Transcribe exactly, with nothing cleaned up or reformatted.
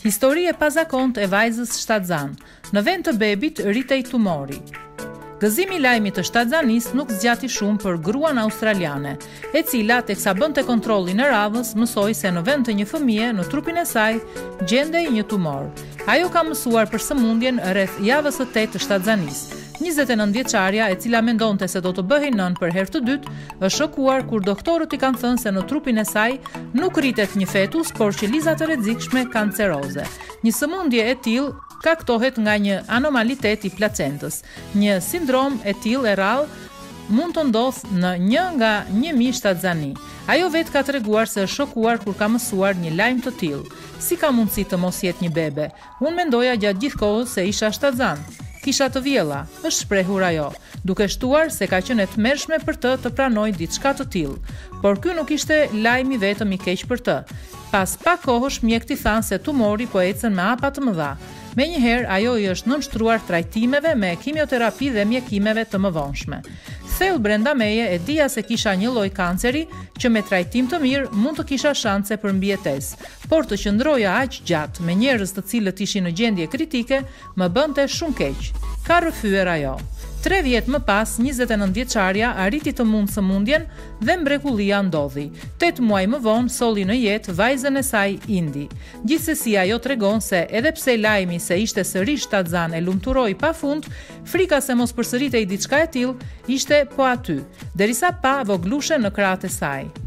Histori e pazakont e vajzës shtatzan. Në vend të bebit rritej tumori. Gëzimi i lajmit të shtatzanis nuk zgjati shumë për gruan australiane, e cila teksa bënte kontrollin e radhës, mësoi se në vend të një fëmie në trupin e saj gjendej një tumor. Ajo ka mësuar për sëmundjen rreth javës së tetë të shtatzanis. njëzet e nëntë vjeçaria, e cila mendonte se do të bëhej nën për herë të dytë, është shokuar kur doktorët i kanë thënë se në trupin e saj nuk rritet një fetus, por qelizat e rrezikshme kanceroze. Një sëmundje e tillë kaktohet nga një anomalitet i placentës. Një sindrom e tillë e rrallë mund të ndodhë në një nga një mijë shtatzani. Ajo vetë ka treguar se është shokuar kur ka mësuar një lajm të tillë. Si ka mundësi të mos jetë një bebe? Unë mendoja gjatë gjithë kohës se isha shtatzan. Kisha të vjella, është shprehur ajo, duke shtuar se ka qenë e tmerrshme për të të pranoj diçka të tillë. Por ky nuk ishte lajmi vetëm i keq për të. Pas pak kohësh mjekët i thanë se tumori po ecën me hapa të mëdha. Menjëherë ajo i është nënshtruar trajtimeve me kimioterapi dhe mjekimeve të mëvonshme. Thellë brenda meje e dija se kisha një lloj kanceri që me trajtim të mirë mund të kisha shanse për mbijetesë, por të qëndroja aq gjatë me njerëz të cilët ishin në gjendje kritike më bënte shumë keq. Ka rrëfyer ajo. Tre vjet më pas, njëzet e nëntë vjeçaria arriti të mund sëmundjen dhe mrekullia ndodhi. Tetë muaj më vonë solli në jetë vajzën e saj Indi. Gjithsesi ajo tregon se edhe pse lajmi se ishte sërish shtatzan e lumturoi pafund, frika se mos përsëritej diçka e tillë ishte po aty, derisa pa voglushe në krahët e saj.